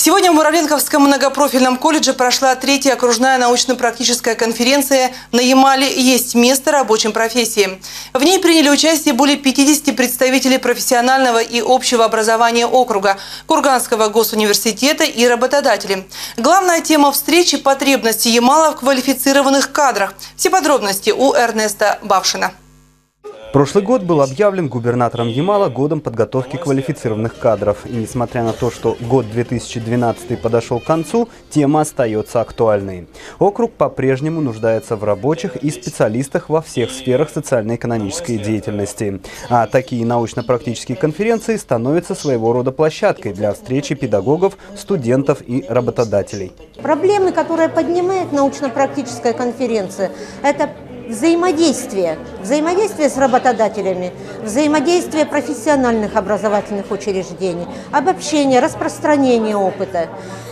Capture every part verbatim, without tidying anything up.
Сегодня в Муравленковском многопрофильном колледже прошла третья окружная научно-практическая конференция «На Ямале есть место рабочим профессиям». В ней приняли участие более пятидесяти представителей профессионального и общего образования округа, Курганского госуниверситета и работодателей. Главная тема встречи – потребности Ямала в квалифицированных кадрах. Все подробности у Эрнеста Бавшина. Прошлый год был объявлен губернатором Ямала годом подготовки квалифицированных кадров. И несмотря на то, что год две тысячи двенадцатый подошел к концу, тема остается актуальной. Округ по-прежнему нуждается в рабочих и специалистах во всех сферах социально-экономической деятельности. А такие научно-практические конференции становятся своего рода площадкой для встречи педагогов, студентов и работодателей. Проблемы, которые поднимает научно-практическая конференция, это взаимодействие. Взаимодействие с работодателями, взаимодействие профессиональных образовательных учреждений, обобщение, распространение опыта.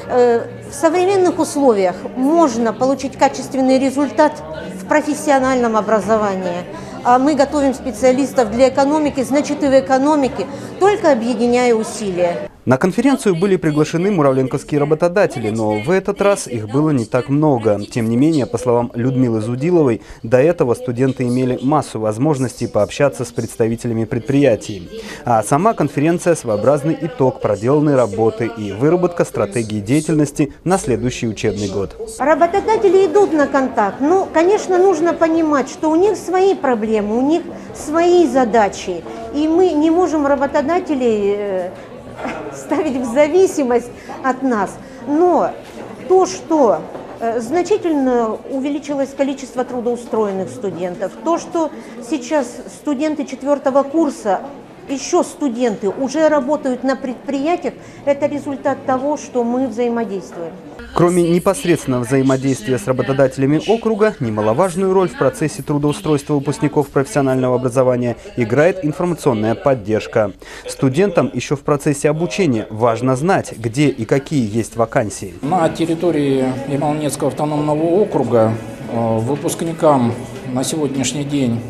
В современных условиях можно получить качественный результат в профессиональном образовании. А мы готовим специалистов для экономики, значит и в экономике, только объединяя усилия. На конференцию были приглашены муравленковские работодатели, но в этот раз их было не так много. Тем не менее, по словам Людмилы Зудиловой, до этого студенты имели массу возможностей пообщаться с представителями предприятий. А сама конференция – своеобразный итог проделанной работы и выработка стратегии деятельности на следующий учебный год. Работодатели идут на контакт. Ну, конечно, нужно понимать, что у них свои проблемы, у них свои задачи. И мы не можем работодателей ставить в зависимость от нас. Но то, что значительно увеличилось количество трудоустроенных студентов, то, что сейчас студенты четвертого курса, еще студенты уже работают на предприятиях, это результат того, что мы взаимодействуем. Кроме непосредственного взаимодействия с работодателями округа, немаловажную роль в процессе трудоустройства выпускников профессионального образования играет информационная поддержка. Студентам еще в процессе обучения важно знать, где и какие есть вакансии. На территории Ямало-Ненецкого автономного округа выпускникам на сегодняшний день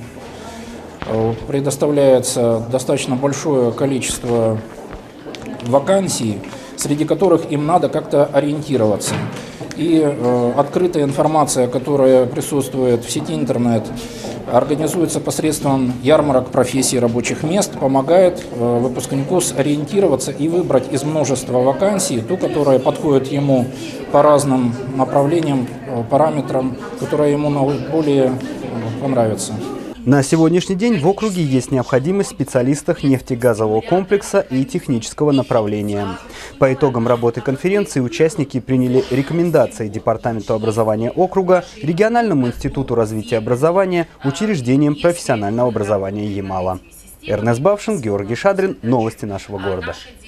предоставляется достаточно большое количество вакансий, среди которых им надо как-то ориентироваться. И э, открытая информация, которая присутствует в сети интернет, организуется посредством ярмарок профессий рабочих мест, помогает э, выпускнику сориентироваться и выбрать из множества вакансий ту, которая подходит ему по разным направлениям, э, параметрам, которая ему более э, понравится. На сегодняшний день в округе есть необходимость в специалистах нефтегазового комплекса и технического направления. По итогам работы конференции участники приняли рекомендации Департаменту образования округа, Региональному институту развития образования, учреждениям профессионального образования Ямала. Эрнест Бавшин, Георгий Шадрин. Новости нашего города.